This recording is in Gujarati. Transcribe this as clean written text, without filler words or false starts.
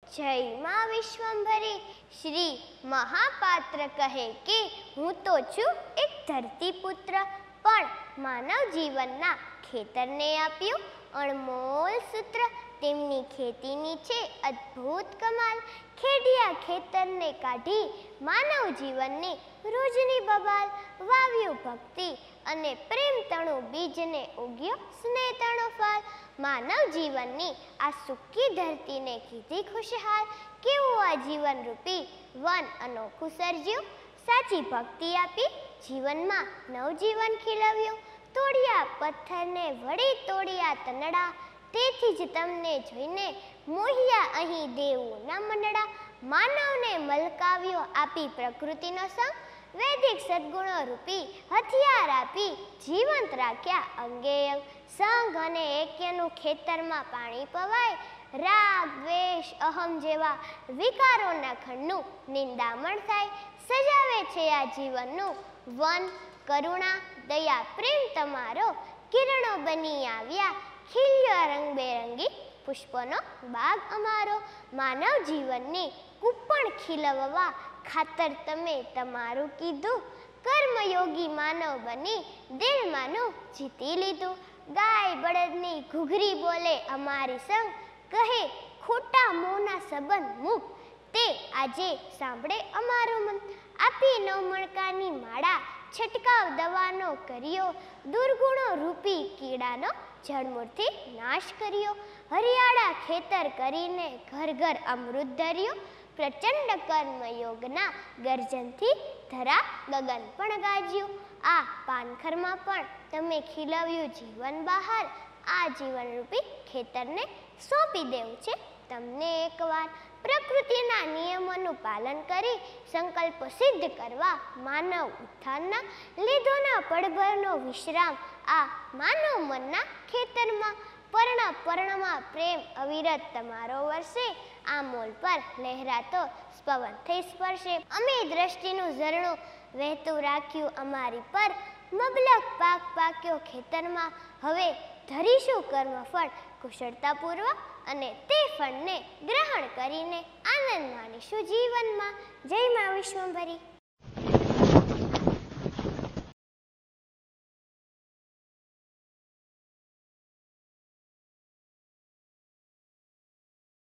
જય માં વિશ્વંભરી શ્રી મહાપાત્ર કહે કે હું તો છું એક ધરતીપુત્ર, પણ માનવ જીવનના ખેતરને આપ્યું અણમોલ સૂત્ર. તેમની ખેતીની છે અદ્ભુત કમાલ, ખેડિયા ખેતરને કાઢી માનવ જીવનની રોજની બબાલ. વાવ્યું ભક્તિ અને પ્રેમ તણું બીજને ઉગ્યો સ્નેહ તણો ફાલ. માનવ જીવનની આ સુકી ધરતીને કીધી ખુશહાલ. કેવું આ જીવન રૂપી વન અનોખું સર્જ્યું, સાચી ભક્તિ આપી જીવનમાં નવજીવન ખીલવ્યું. તોડ્યા પથ્થરને વળી તોડ્યા તનડા, તેથી જ તમને જોઈને મોહિયા અહીં દેવું ના મંડળા. માનવને મલકાવ્યો આપી પ્રકૃતિનો સંગ, વૈદિક સદગુણો રૂપી હથિયાર આપી જીવંત રાખ્યા અંગે અંગ. સંઘ અને એક્યનું ખેતરમાં પાણી પવાય, રાગ દ્વેષ અહમ જેવા વિકારોના ખંડનું નિંદામણ થાય. સજાવે છે આ જીવનનું વન કરુણા દયા પ્રેમ તમારો, કિરણો બની આવ્યા ખીલ્યો રંગબેરંગી પુષ્પોનો બાગ અમારો. માનવ જીવનની કુપણ ખીલવવા ખાતર તમે તમારું કીધું, કર્મયોગી માનવ બની દિલમાંનું જીતી લીધું. ગાય બળદની ઘૂઘરી બોલે અમારી સંગ, કહે ખોટા મોંના સંબંધ મૂક, તે આજે સાંભળે અમારું મન. આપી નવમણકાની માળા છંટકાવ દવાનો કર્યો, દુર્ગુણો રૂપી કીડાનો જળમૂળથી નાશ કર્યો. હરિયાળા ખેતર કરીને ઘર ઘર અમૃત ધર્યું, પ્રચંડ કર્મયોગના ગર્જનથી ધરા ગગન પણ ગાજ્યું. આ પાનખરમાં પણ તમે ખીલવ્યું જીવન બહાર, આ જીવનરૂપી ખેતરને સોંપી દેવું છે તમને એકવાર. પ્રકૃતિના નિયમોનું પાલન કરી સંકલ્પો સિદ્ધ કરવા માનવ ઉત્થાનના લીધોના પળભરનો વિશ્રામ આ માનવ મનના ખેતરમાં. પર્ણ પર્ણમાં પ્રેમ અવિરત તમારો વરસે, આ મોલ પર લહેરાતો પવનથી સ્પર્શે. અમે દ્રષ્ટિનું ઝરણું વહેતું રાખ્યું અમારી પર, મબલક પાક પાક્યો ખેતરમાં. હવે ધરીશું કર્મફળ કુશળતાપૂર્વક, અને તે ફળને ગ્રહણ કરીને આનંદ માણીશું જીવનમાં. જય મા વિશ્વંભરી.